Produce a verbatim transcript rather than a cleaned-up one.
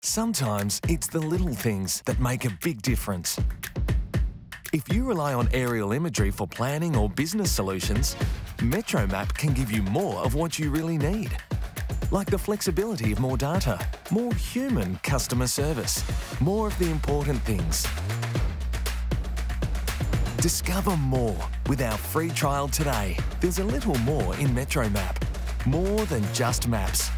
Sometimes it's the little things that make a big difference. If you rely on aerial imagery for planning or business solutions, MetroMap can give you more of what you really need. Like the flexibility of more data, more human customer service, more of the important things. Discover more with our free trial today. There's a little more in MetroMap. More than just maps.